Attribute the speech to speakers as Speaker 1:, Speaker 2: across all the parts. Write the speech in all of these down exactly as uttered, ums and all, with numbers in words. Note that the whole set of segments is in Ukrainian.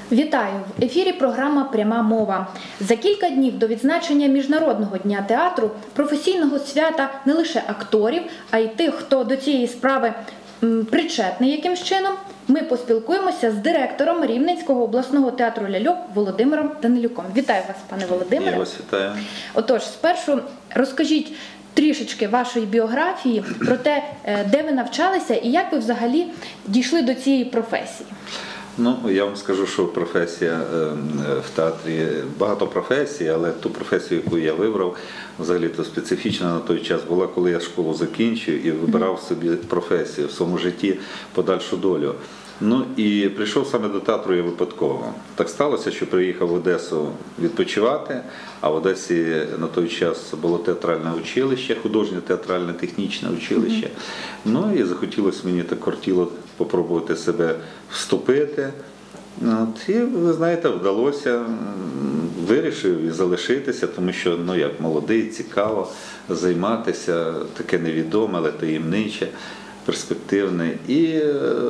Speaker 1: Вітаю! В ефірі програма «Пряма мова». За кілька днів до відзначення Міжнародного дня театру, професійного свята не лише акторів, а й тих, хто до цієї справи причетний якимсь чином, ми поспілкуємося з директором Рівненського обласного театру ляльок Володимиром Данилюком. Вітаю вас, пане Володимире.
Speaker 2: Я вас вітаю.
Speaker 1: Отож, спершу розкажіть трішечки вашої біографії про те, де ви навчалися і як ви взагалі дійшли до цієї професії.
Speaker 2: Ну, я вам скажу, що професія в театрі, багато професій, але ту професію, яку я вибрав, взагалі-то специфічна на той час була, коли я школу закінчив і вибирав собі професію в своєму житті, подальшу долю. Ну і прийшов саме до театру я випадково. Так сталося, що приїхав в Одесу відпочивати, а в Одесі на той час було театральне училище, художнє театральне технічне училище. Ну і захотілося мені, так кортіло попробувати себе вступити. От, і, ви знаєте, вдалося, вирішив і залишитися, тому що, ну як, молодий, цікаво займатися, таке невідоме, але таємниче, перспективне. І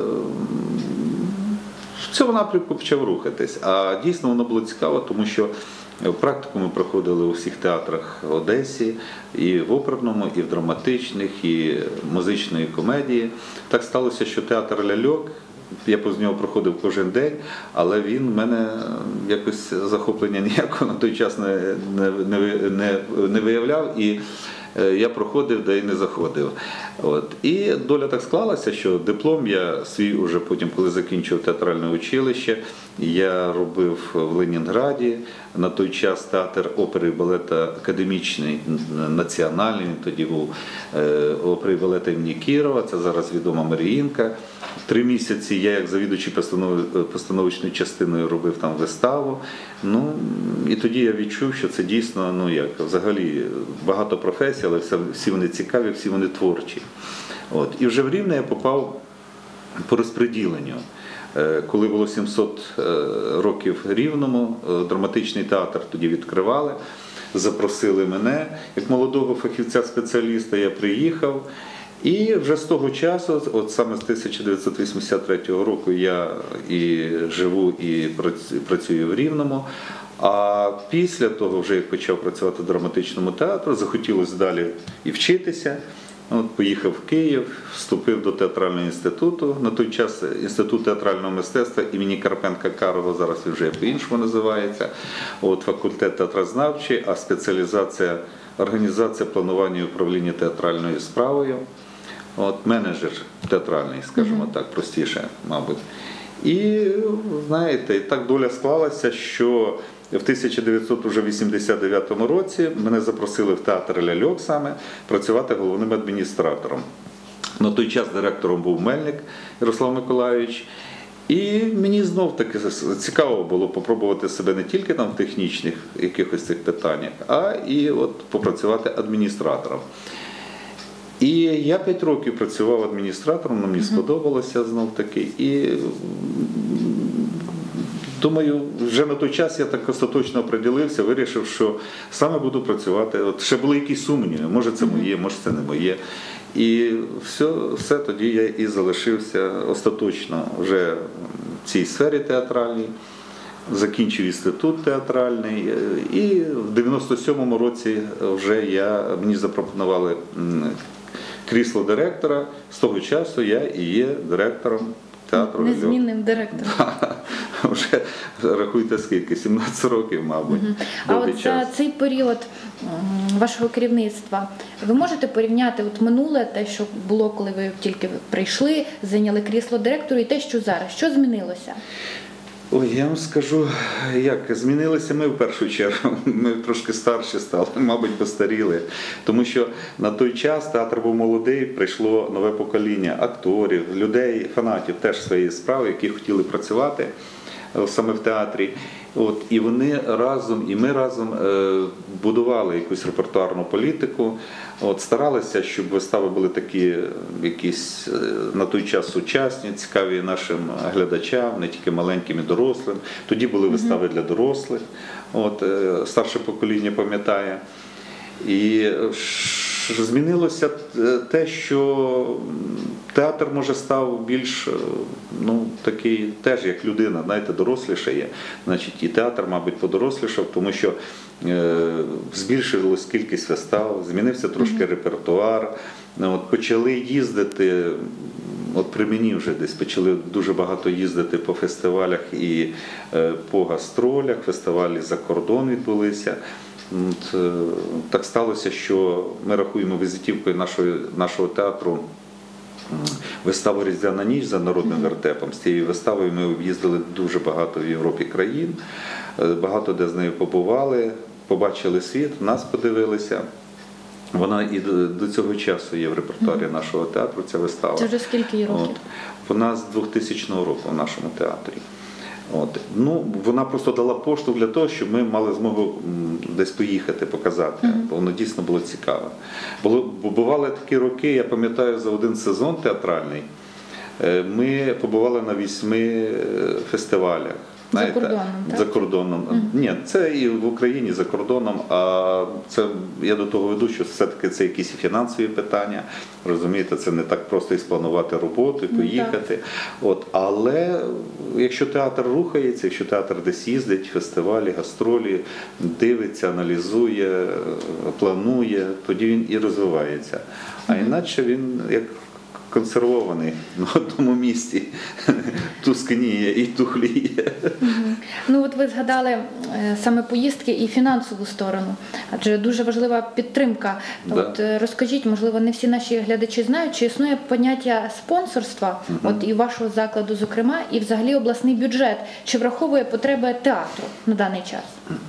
Speaker 2: в цьому напрямку почав рухатись. А дійсно воно було цікаво, тому що практику ми проходили у всіх театрах в Одесі, і в оперному, і в драматичних, і музичної комедії. Так сталося, що театр ляльок, я повз нього проходив кожен день, але він в мене якось захоплення ніякого на той час не, не, не, не виявляв. І я проходив, де й не заходив. От. І доля так склалася, що диплом я свій уже потім, коли закінчив театральне училище, я робив в Ленінграді, на той час театр опери і балету академічний, національний, він тоді був опери і балету імені Кірова, це зараз відома Маріїнка. Три місяці я як завідувачий постановочною частиною робив там виставу. Ну, і тоді я відчув, що це дійсно, ну як, взагалі багато професій, але всі вони цікаві, всі вони творчі. От. І вже в Рівне я попав по розподіленню. Коли було сімсот років Рівному, драматичний театр тоді відкривали, запросили мене, як молодого фахівця-спеціаліста я приїхав. І вже з того часу, от саме з тисяча дев'ятсот вісімдесят третього року я і живу, і працюю в Рівному. А після того, вже як почав працювати в драматичному театрі, захотілося далі і вчитися. От, поїхав в Київ, вступив до театрального інституту. На той час Інститут театрального мистецтва імені Карпенка-Карого, зараз він вже по-іншому називається. От, факультет театрознавчий, а спеціалізація організація планування і управління театральною справою. От, менеджер театральний, скажімо mm-hmm. так, простіше, мабуть. І, знаєте, так доля склалася, що в тисяча дев'ятсот вісімдесят дев'ятому році мене запросили в театр ляльок саме працювати головним адміністратором. На той час директором був Мельник Ярослав Миколайович. І мені знов-таки цікаво було попробувати себе не тільки там в технічних якихось цих питаннях, а і от попрацювати адміністратором. І я п'ять років працював адміністратором, мені сподобалося знов-таки. І думаю, вже на той час я так остаточно оприділився, вирішив, що саме буду працювати. От ще були якісь сумніви, може це моє, може це не моє. І все, все тоді я і залишився остаточно вже в цій сфері театральній, закінчив інститут театральний. І в дев'яносто сьомому році вже я, мені запропонували крісло директора. З того часу я і є директором театру.
Speaker 1: Незмінним директором.
Speaker 2: Вже рахуйте скільки, сімнадцять років, мабуть.
Speaker 1: Угу. А от за цей період вашого керівництва ви можете порівняти от минуле, те, що було, коли ви тільки прийшли, зайняли крісло директора, і те, що зараз? Що змінилося?
Speaker 2: Ой, я вам скажу, як, змінилися ми в першу чергу, ми трошки старші стали, мабуть, постаріли, тому що на той час театр був молодий, прийшло нове покоління акторів, людей, фанатів теж своєї справи, які хотіли працювати саме в театрі. От, і вони разом, і ми разом е, будували якусь репертуарну політику, от, старалися, щоб вистави були такі якісь е, на той час сучасні, цікаві нашим глядачам, не тільки маленьким і дорослим. Тоді були вистави для дорослих, от, е, старше покоління пам'ятає. І змінилося те, що театр, може, став більш, ну, такий теж як людина, знаєте, дорослішає. Значить, і театр, мабуть, подорослішав, тому що е, збільшилась кількість вистав, змінився трошки mm-hmm. репертуар. От, почали їздити, от при мені вже десь почали дуже багато їздити по фестивалях і е, по гастролях, фестивалі за кордон відбулися. От, так сталося, що ми рахуємо візитівкою нашого, нашого театру виставу «Різдвяна ніч» за народним вертепом. З цією виставою ми об'їздили дуже багато в Європі країн, багато де з нею побували, побачили світ, нас подивилися. Вона і до цього часу є в репертуарі нашого театру, ця вистава.
Speaker 1: Це вже скільки їй років?
Speaker 2: От, вона з двохтисячного року в нашому театрі. От. Ну, вона просто дала поштовх для того, щоб ми мали змогу десь поїхати, показати, mm-hmm. бо воно дійсно було цікаво. Було, бували такі роки, я пам'ятаю, за один сезон театральний ми побували на вісьми фестивалях. Знаєте,
Speaker 1: за кордоном, так?
Speaker 2: За кордоном. Mm-hmm. Ні, це і в Україні, за кордоном, а це, я до того веду, що все-таки це якісь фінансові питання, розумієте, це не так просто і спланувати роботу, і поїхати. Mm-hmm. От, але якщо театр рухається, якщо театр десь їздить, фестивалі, гастролі, дивиться, аналізує, планує, тоді він і розвивається. А mm-hmm. іначе він, як консервований на одному місці, тускніє і тухліє.
Speaker 1: Угу. Ну от ви згадали е, саме поїздки і фінансову сторону, адже дуже важлива підтримка.
Speaker 2: Да.
Speaker 1: От е, розкажіть, можливо, не всі наші глядачі знають, чи існує поняття спонсорства, угу. от і вашого закладу, зокрема, і взагалі обласний бюджет, чи враховує потреби театру на даний час?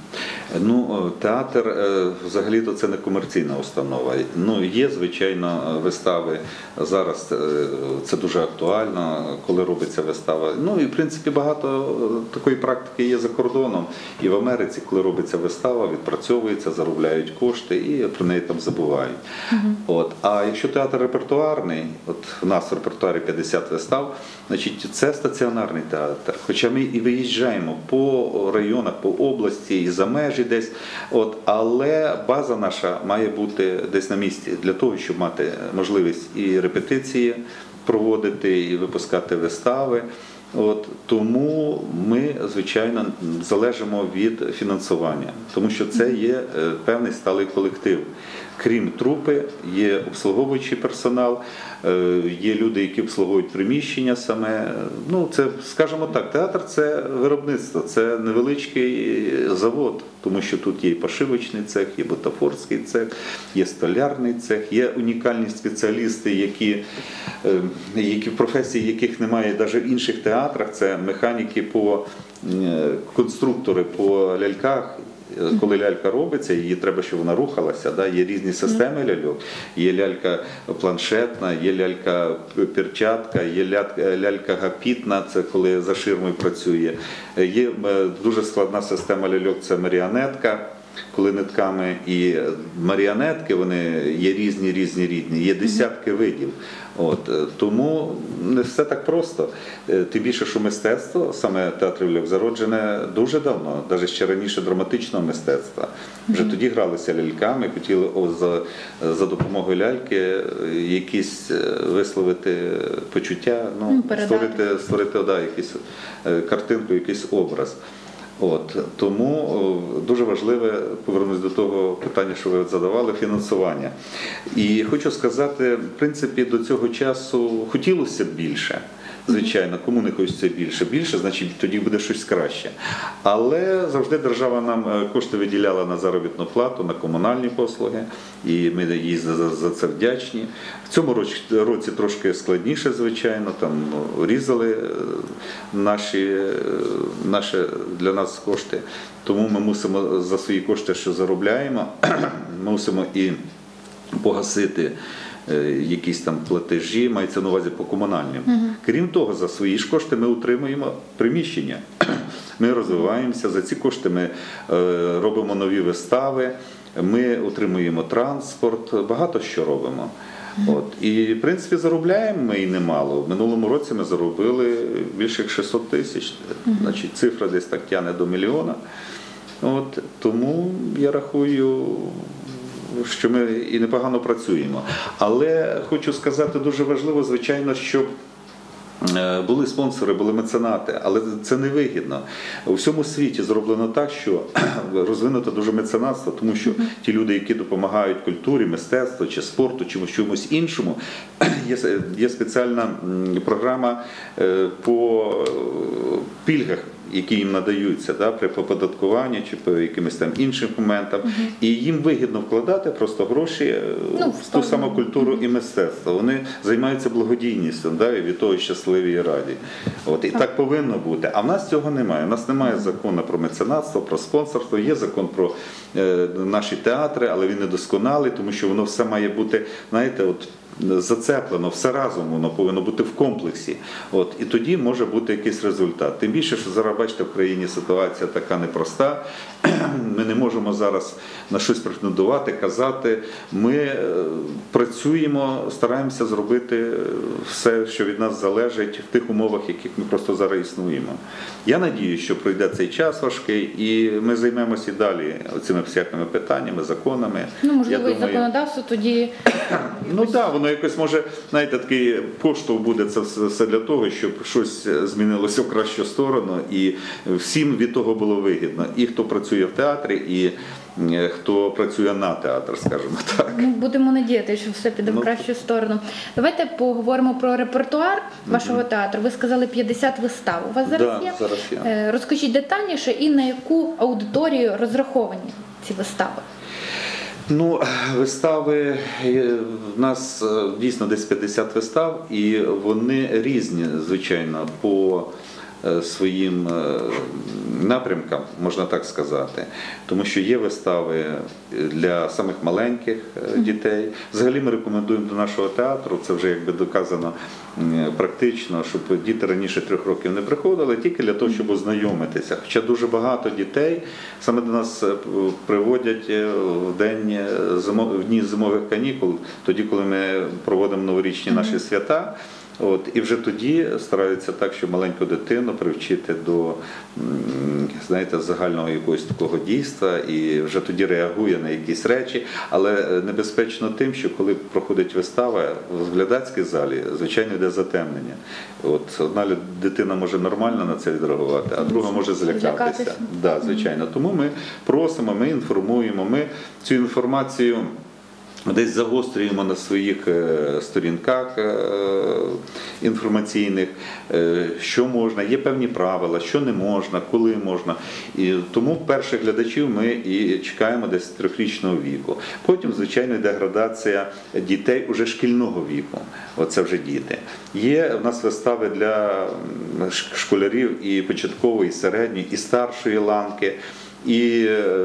Speaker 2: Ну, театр взагалі-то це не комерційна установа. Ну, є, звичайно, вистави. Зараз це дуже актуально, коли робиться вистава. Ну, і, в принципі, багато такої практики є за кордоном. І в Америці, коли робиться вистава, відпрацьовується, заробляють кошти і про неї там забувають. Угу. От. А якщо театр репертуарний, от у нас в репертуарі п'ятдесят вистав, значить, це стаціонарний театр. Хоча ми і виїжджаємо по районах, по області, і за межі десь, от, але база наша має бути десь на місці, для того, щоб мати можливість і репетиції проводити, і випускати вистави. От, тому ми, звичайно, залежимо від фінансування, тому що це є певний сталий колектив. Крім трупи, є обслуговуючий персонал, є люди, які обслуговують приміщення саме. Ну, це, скажімо так, театр – це виробництво, це невеличкий завод, тому що тут є і пошивочний цех, є бутафорський цех, є столярний цех, є унікальні спеціалісти, які, які професії, яких немає навіть в інших театрах, це механіки по конструктори по ляльках. Коли лялька робиться, її треба, щоб вона рухалася. Да? Є різні системи ляльок. Є лялька планшетна, є лялька перчатка, є лялька гапітна, це коли за ширмою працює. Є дуже складна система ляльок, це маріонетка, коли нитками. І маріонетки, вони є різні, різні, різні. Є десятки видів. От, тому не все так просто. Тим більше, що мистецтво, саме театр ляльок, зароджене дуже давно, навіть ще раніше драматичного мистецтва. Вже mm-hmm. тоді гралися ляльками, хотіли о, за, за допомогою ляльки якісь висловити почуття, ну, mm, створити, створити да, якісь, картинку, якийсь образ. От, тому дуже важливе, повернусь до того питання, що ви задавали, фінансування. І хочу сказати, в принципі, до цього часу хотілося б більше. Звичайно, кому не хочеться більше. Більше, значить, тоді буде щось краще. Але завжди держава нам кошти виділяла на заробітну плату, на комунальні послуги, і ми їй за, за це вдячні. В цьому році, році трошки складніше, звичайно, там різали наші, наші для нас кошти, тому ми мусимо за свої кошти, що заробляємо, мусимо і погасити якісь там платежі, мається на увазі по комунальним. Uh-huh. Крім того, за свої ж кошти ми утримуємо приміщення. Ми розвиваємося, за ці кошти ми е, робимо нові вистави, ми утримуємо транспорт, багато що робимо. Uh-huh. От. І, в принципі, заробляємо ми і немало. В минулому році ми заробили більше як шістсот тисяч, uh-huh. значить, цифра десь так тягне до мільйона. От. Тому, я рахую, що ми і непогано працюємо. Але хочу сказати, дуже важливо, звичайно, щоб були спонсори, були меценати, але це не вигідно. У всьому світі зроблено так, що розвинуто дуже меценатство, тому що ті люди, які допомагають культурі, мистецтву чи спорту, чи чомусь іншому, є, є спеціальна програма по пільгах, які їм надаються, да, при оподаткуванні чи по якимось там іншим моментам. Uh-huh. І їм вигідно вкладати просто гроші ну, в ту саму культуру uh-huh. і мистецтво. Вони займаються благодійністю, да, і від того щасливі і раді. От, і uh-huh. так повинно бути. А в нас цього немає. У нас немає uh-huh. закону про меценатство, про спонсорство. Є закон про е, наші театри, але він недосконалий, тому що воно все має бути, знаєте, от, зацеплено, все разом воно повинно бути в комплексі. От, і тоді може бути якийсь результат. Тим більше, що зараз, бачите, в країні ситуація така непроста. Ми не можемо зараз на щось претендувати, казати. Ми працюємо, стараємося зробити все, що від нас залежить в тих умовах, в яких ми просто зараз існуємо. Я надіюсь, що пройде цей час важкий, і ми займемося і далі цими всякими питаннями, законами.
Speaker 1: Ну, можливо,
Speaker 2: Я
Speaker 1: і
Speaker 2: думаю,
Speaker 1: законодавство тоді...
Speaker 2: Ну так, да, воно якось може, знаєте, такий поштовх буде це все для того, щоб щось змінилося в кращу сторону, і всім від того було вигідно. І хто працює в театрі, і хто працює на театр, скажімо так.
Speaker 1: Ну, будемо надіятися, що все піде ну, в кращу сторону. Давайте поговоримо про репертуар вашого угу. театру. Ви сказали п'ятдесят вистав. У вас зараз
Speaker 2: да,
Speaker 1: є?
Speaker 2: Зараз є.
Speaker 1: Розкажіть детальніше, і на яку аудиторію розраховані ці вистави?
Speaker 2: Ну, вистави, в нас дійсно десь п'ятдесят вистав, і вони різні, звичайно, по своїм напрямкам, можна так сказати. Тому що є вистави для самих маленьких дітей. Взагалі ми рекомендуємо до нашого театру, це вже якби доказано практично, щоб діти раніше трьох років не приходили, тільки для того, щоб ознайомитися. Хоча дуже багато дітей саме до нас приводять в день, в дні зимових канікул, тоді, коли ми проводимо новорічні наші свята. От, і вже тоді стараються так, щоб маленьку дитину привчити до, знаєте, загального якогось такого дійства, і вже тоді реагує на якісь речі. Але небезпечно тим, що коли проходить вистава в глядацькій залі, звичайно, йде затемнення. От, одна дитина може нормально на це відреагувати, а друга може злякатися. Да, звичайно. Тому ми просимо, ми інформуємо, ми цю інформацію десь загострюємо на своїх сторінках інформаційних, що можна, є певні правила, що не можна, коли можна. І тому перших глядачів ми і чекаємо десь трьохрічного віку. Потім, звичайно, йде градація дітей уже шкільного віку. Оце вже діти. Є в нас вистави для школярів і початкової, і середньої, і старшої ланки, і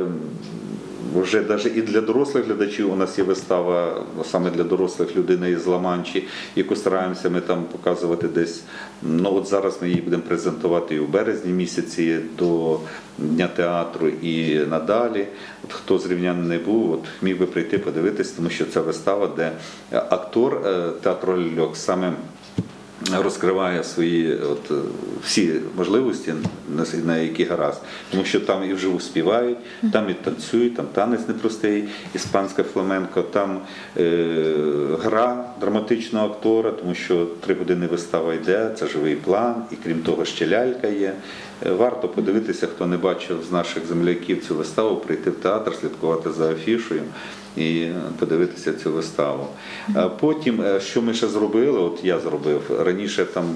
Speaker 2: вже навіть і для дорослих глядачів у нас є вистава, саме для дорослих, людини із Ла-Манчі, яку стараємося ми там показувати десь. Ну от зараз ми її будемо презентувати і у березні місяці до Дня театру і надалі. От хто з рівнян не був, от міг би прийти подивитись, тому що це вистава, де актор театру ляльок саме розкриває свої от, всі можливості, на які гаразд. Тому що там і вживу співають, там і танцюють, там танець непростий, іспанське фламенко, там е, гра драматичного актора, тому що три години вистава йде, це живий план, і крім того ще лялька є. Варто подивитися, хто не бачив з наших земляків цю виставу, прийти в театр, слідкувати за афішою і подивитися цю виставу. А потім, що ми ще зробили, от я зробив, раніше там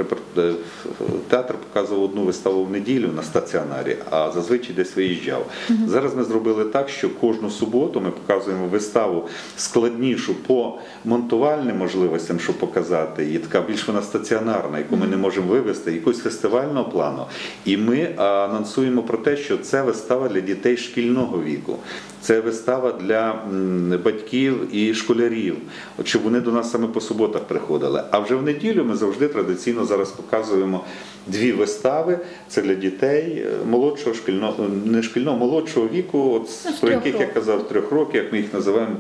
Speaker 2: театр показував одну виставу в неділю на стаціонарі, а зазвичай десь виїжджав. Зараз ми зробили так, що кожну суботу ми показуємо виставу складнішу по монтувальним можливостям, щоб показати, і така більш вона стаціонарна, яку ми не можемо вивести, якогось фестивального плану. І ми анонсуємо про те, що це вистава для дітей шкільного віку. Це вистава для батьків і школярів, от щоб вони до нас саме по суботах приходили. А вже в неділю ми завжди традиційно зараз показуємо дві вистави. Це для дітей молодшого шкільного, не шкільного, молодшого віку, от, про яких я казав, трьох років, як ми їх називаємо,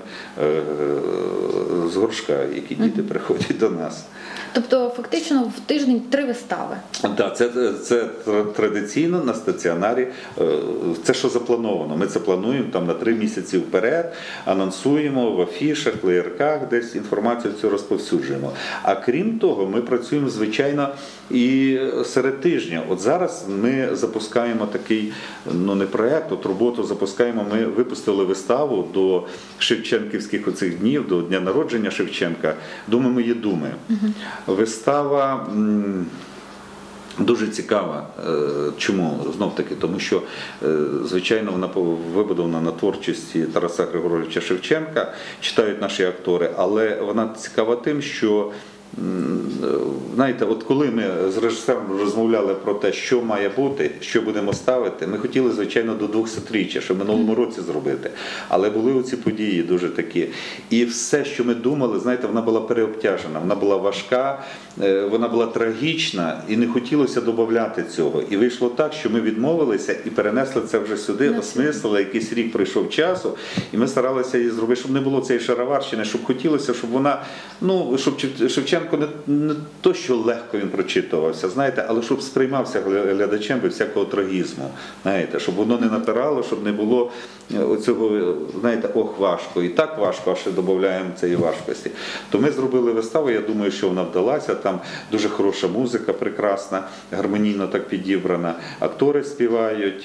Speaker 2: з горшка, які діти приходять до нас.
Speaker 1: Тобто фактично в тиждень три вистави?
Speaker 2: Так, це, це традиційно на стаціонарі, це що заплановано. Ми це плануємо там на три місяці вперед. анонсуємо в афішах, леєрках, десь інформацію цю розповсюджуємо. А крім того, ми працюємо, звичайно, і серед тижня. От зараз ми запускаємо такий, ну не проєкт, от роботу запускаємо, ми випустили виставу до Шевченківських оцих днів, до дня народження Шевченка «Думи мої думи». Угу. Вистава м, дуже цікава. Чому? Знов-таки, тому що, звичайно, вона вибудована на творчості Тараса Григоровича Шевченка, читають наші актори, але вона цікава тим, що знаєте, от коли ми з режисером розмовляли про те, що має бути, що будемо ставити, ми хотіли, звичайно, до двохсотріччя, щоб в минулому році зробити. Але були оці події дуже такі. І все, що ми думали, знаєте, вона була переобтяжена, вона була важка, вона була трагічна, і не хотілося додати цього. І вийшло так, що ми відмовилися і перенесли це вже сюди, осмислили, якийсь рік пройшов часу, і ми старалися її зробити, щоб не було цієї шароварщини, щоб хотілося, щоб вона, ну, щоб Шевченко Не, не то, що легко він прочитувався, знаєте, але щоб сприймався глядачем без всякого трагізму, знаєте, щоб воно не напирало, щоб не було оцього, знаєте, ох, важко, і так важко, а ще додаємо цієї важкості. То ми зробили виставу, я думаю, що вона вдалася, там дуже хороша музика, прекрасна, гармонійно так підібрана, актори співають,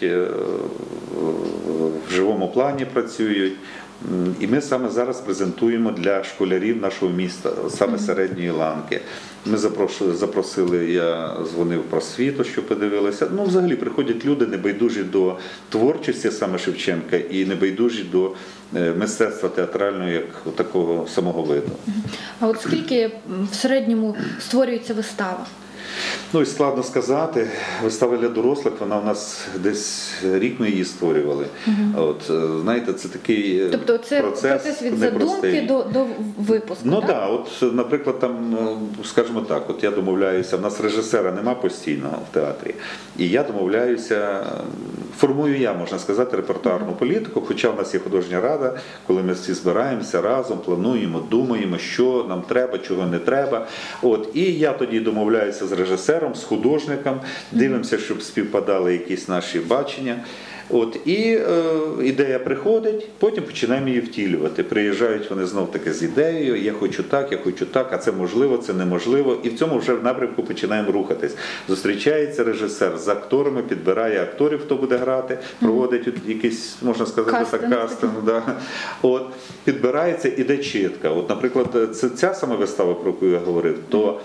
Speaker 2: в живому плані працюють. І ми саме зараз презентуємо для школярів нашого міста, саме середньої ланки. Ми запросили, я дзвонив про освіту, що подивилися. Ну, взагалі, приходять люди небайдужі до творчості саме Шевченка і небайдужі до мистецтва театрального, як такого самого виду.
Speaker 1: А от скільки в середньому створюється вистава?
Speaker 2: Ну, і складно сказати. Вистава для дорослих, вона у нас десь рік ми її створювали. Угу. От, знаєте, це такий
Speaker 1: тобто це
Speaker 2: процес,
Speaker 1: процес від задумки до, до випуску,
Speaker 2: Ну так,
Speaker 1: так?
Speaker 2: да, от, наприклад, там, скажімо так, от я домовляюся, в нас режисера нема постійного в театрі, і я домовляюся, формую я, можна сказати, репертуарну угу. політику, хоча в нас є художня рада, коли ми всі збираємося разом, плануємо, думаємо, що нам треба, чого не треба. От, і я тоді домовляюся з режисером, з художником, дивимося, щоб співпадали якісь наші бачення. От, і е, ідея приходить, потім починаємо її втілювати. Приїжджають вони знов-таки з ідеєю, я хочу так, я хочу так, а це можливо, це неможливо. І в цьому вже в напрямку починаємо рухатись. Зустрічається режисер з акторами, підбирає акторів, хто буде грати, проводить якийсь, можна сказати, кастинг. Так, кастинг да. От, підбирається, іде чітка. От, наприклад, це ця сама вистава, про яку я говорив, то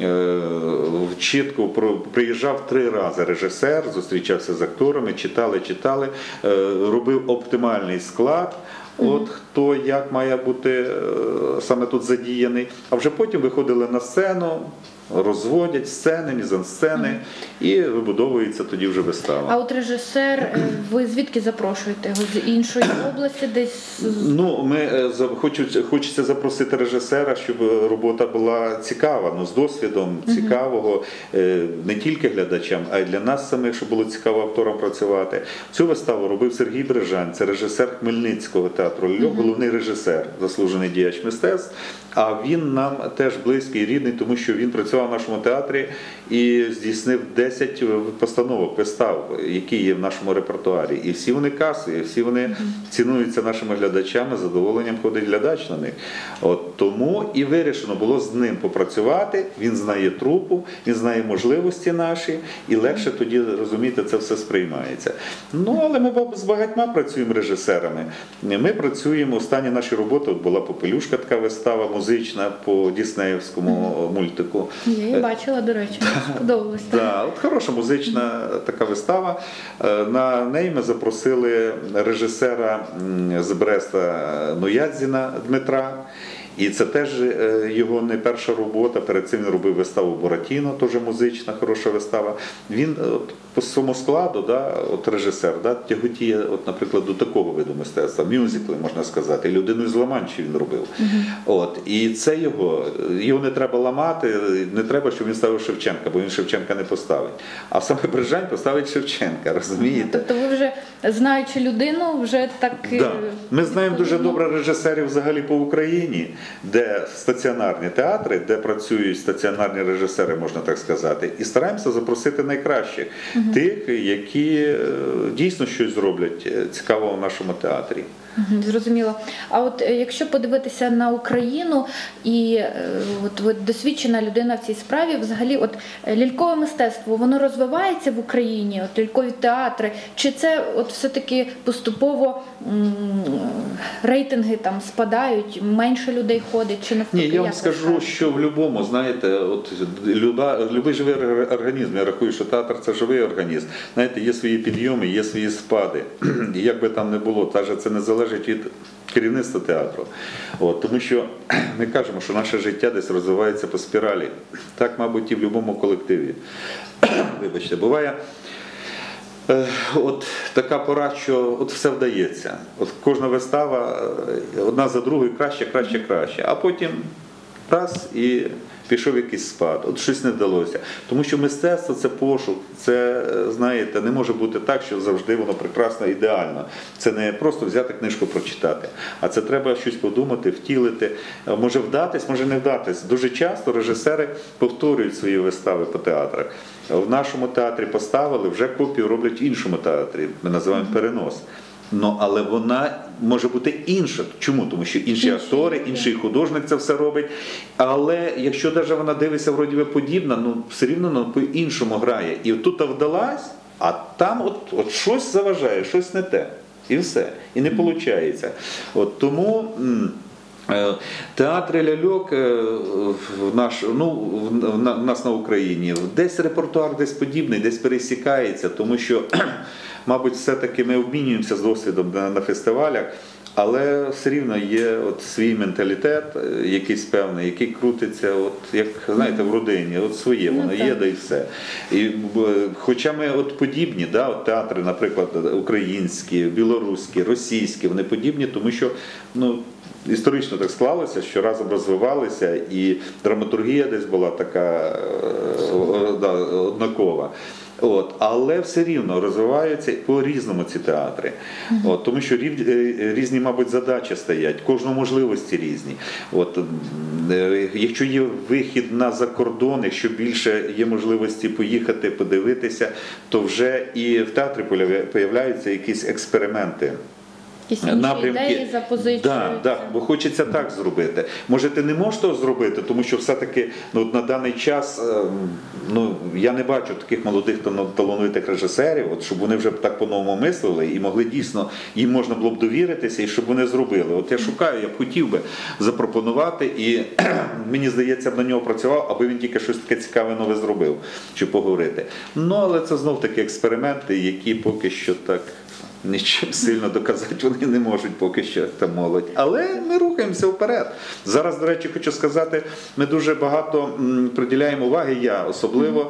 Speaker 2: в чітку приїжджав три рази режисер, зустрічався з акторами, читали, читали, робив оптимальний склад, от хто як має бути саме тут задіяний, а вже потім виходили на сцену, розводять сцени, мізансцени, mm-hmm. і вибудовується тоді вже вистава.
Speaker 1: А от режисер, ви звідки запрошуєте його? З іншої області десь?
Speaker 2: Ну, ми хочеться запросити режисера, щоб робота була цікава, ну, з досвідом цікавого, не тільки глядачам, а й для нас самих, щоб було цікаво акторам працювати. Цю виставу робив Сергій Брижань, це режисер Хмельницького театру «Львів», mm-hmm. головний режисер, заслужений діяч мистецтв. А він нам теж близький і рідний, тому що він працював в нашому театрі і здійснив десять постановок, вистав, які є в нашому репертуарі. І всі вони касові, всі вони цінуються нашими глядачами, з задоволенням ходить глядач на них. От, тому і вирішено було з ним попрацювати, він знає трупу, він знає можливості наші, і легше тоді, розумієте, це все сприймається. Ну, але ми з багатьма працюємо режисерами. Ми працюємо, останні наші роботи, от була «Попелюшка», така вистава, музична по діснеївському мультику.
Speaker 1: Я її бачила, до речі, сподобалося.
Speaker 2: Да, от хороша музична така вистава. На неї ми запросили режисера з Бреста Ноядзіна Дмитра. І це теж його не перша робота. Перед цим він робив виставу «Буратіно», теж музична, хороша вистава. Він от, по своєму складу, да, от режисер, да, тяготіє, от, наприклад, до такого виду мистецтва, мюзикли, можна сказати. «Людину із Ла-Манчі» він робив. Uh-huh. От, і це його, його не треба ламати, не треба, щоб він ставив Шевченка, бо він Шевченка не поставить. А саме Брижань поставить Шевченка, розумієте?
Speaker 1: Тобто ви вже, знаючи людину, вже так...
Speaker 2: Да. Ми знаємо дуже добре режисерів взагалі по Україні, де стаціонарні театри, де працюють стаціонарні режисери, можна так сказати, і стараємося запросити найкращих, угу. тих, які дійсно щось зроблять цікавого в нашому театрі.
Speaker 1: Мгм, зрозуміло. А от е, якщо подивитися на Україну і е, от ви досвідчена людина в цій справі, взагалі, от е, лялькове мистецтво, воно розвивається в Україні, от лялькові театри, чи це от все-таки поступово м, рейтинги там спадають, менше людей ходить, чи навпаки?
Speaker 2: Ні, я вам
Speaker 1: як ви
Speaker 2: скажу,
Speaker 1: скажете?
Speaker 2: що в будь-якому, знаєте, от люба, любий живий організм, я рахую, що театр – це живий організм. Знаєте, є свої підйоми, є свої спади. І як би там не було, та же це не залежить від керівництва театру. От, тому що ми кажемо, що наше життя десь розвивається по спіралі. Так, мабуть, і в будь-якому колективі. Вибачте, буває е, от така пора, що от все вдається. От кожна вистава е, одна за другою краще, краще, краще. А потім раз і пішов якийсь спад, от щось не вдалося. Тому що мистецтво – це пошук, це, знаєте, не може бути так, що завжди воно прекрасно, ідеально. Це не просто взяти книжку прочитати, а це треба щось подумати, втілити. Може вдатись, може не вдатись. Дуже часто режисери повторюють свої вистави по театрах. В нашому театрі поставили, вже копію роблять в іншому театрі, ми називаємо перенос. Ну, але вона може бути інша. Чому? Тому що інші актори, інший художник це все робить. Але якщо навіть вона дивиться вроді би подібна, ну все рівно вона по-іншому грає. І тут вдалась, а там от, от щось заважає, щось не те. І все. І не виходить. От тому театр ляльок в наш, ну, в нас на Україні, десь репертуар десь подібний, десь пересікається, тому що мабуть, все-таки ми обмінюємося з досвідом на, на фестивалях, але все рівно є от свій менталітет, якийсь певний, який крутиться, от, як, знаєте, в родині, от своє, воно є, да і все. І, хоча ми от подібні, да, от театри, наприклад, українські, білоруські, російські, вони подібні, тому що, ну, історично так склалося, що разом розвивалися, і драматургія десь була така да, однакова. От, але все рівно розвиваються по-різному ці театри. От, тому що рів, різні, мабуть, задачі стоять, кожну можливості різні. От, якщо є вихід на закордон, якщо більше є можливості поїхати, подивитися, то вже і в театрі появляються якісь експерименти.
Speaker 1: Напрямки, ідеї запозичуються.
Speaker 2: Да, да, бо хочеться так зробити. Може, ти не можеш того зробити, тому що все-таки ну, на даний час ну, я не бачу таких молодих талановитих режисерів, от, щоб вони вже так по-новому мислили і могли дійсно, їм можна було б довіритися і щоб вони зробили. От я шукаю, я б хотів би запропонувати і мені здається, б на нього працював, аби він тільки щось таке цікаве нове зробив, чи поговорити. Ну, але це знов таки експерименти, які поки що так нічим сильно доказати вони не можуть поки що, та молодь. Але ми рухаємося вперед. Зараз, до речі, хочу сказати, ми дуже багато приділяємо уваги, я особливо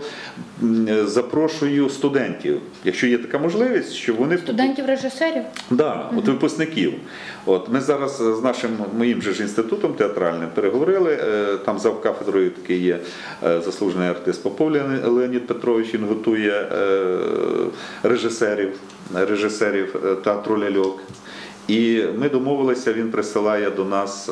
Speaker 2: запрошую студентів, якщо є така можливість, щоб вони...
Speaker 1: Студентів-режисерів?
Speaker 2: Так, да, от випускників. От, ми зараз з нашим, моїм же ж інститутом театральним переговорили, там завкафедрою такий є заслужений артист Попов Леонід Петрович, він готує режисерів, режисерів театру ляльок. І ми домовилися, він присилає до нас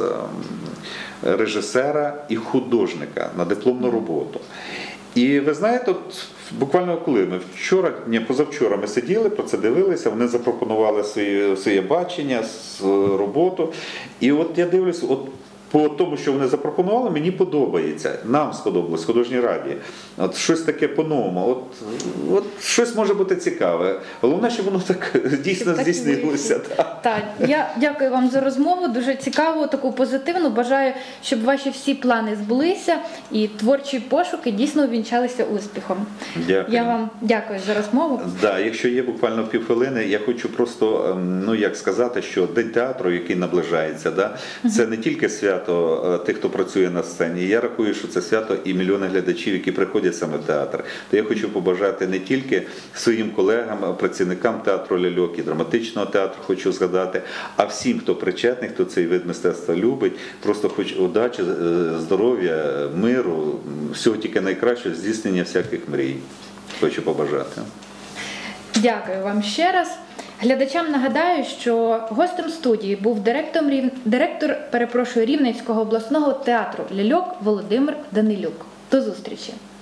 Speaker 2: режисера і художника на дипломну роботу. І ви знаєте, от, буквально коли ми вчора, ні, позавчора ми сиділи, про це дивилися, вони запропонували своє, своє бачення, роботу. І от я дивлюся, от по тому, що вони запропонували, мені подобається. Нам сподобалось, художній раді. От щось таке по-новому. От, от щось може бути цікаве. Головне, щоб воно так дійсно так здійснилося. Так.
Speaker 1: Так, я дякую вам за розмову. Дуже цікаву, таку позитивну. Бажаю, щоб ваші всі плани збулися і творчі пошуки дійсно увінчалися успіхом.
Speaker 2: Дякую.
Speaker 1: Я вам дякую за розмову.
Speaker 2: Да, якщо є буквально півхвилини, я хочу просто, ну як сказати, що День театру, який наближається, да, це не тільки свято тих, хто працює на сцені. Я рахую, що це свято і мільйони глядачів, які приходять саме в театр. То я хочу побажати не тільки своїм колегам, працівникам театру ляльок і драматичного театру, хочу згадати, а всім, хто причетний, хто цей вид мистецтва любить, просто хоч удачі, здоров'я, миру, всього тільки найкращого, здійснення всяких мрій. Хочу побажати.
Speaker 1: Дякую вам ще раз. Глядачам нагадаю, що гостем студії був директор, директор перепрошую, Рівненського обласного театру ляльок Володимир Данилюк. До зустрічі!